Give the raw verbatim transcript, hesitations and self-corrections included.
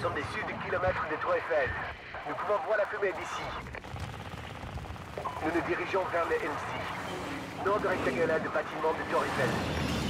sommes des sud kilomètres des Tours Eiffel. Nous pouvons voir la fumée d'ici. Nous nous dirigeons vers le M C. Nord de rectangulaire de bâtiment de Tour Eiffel.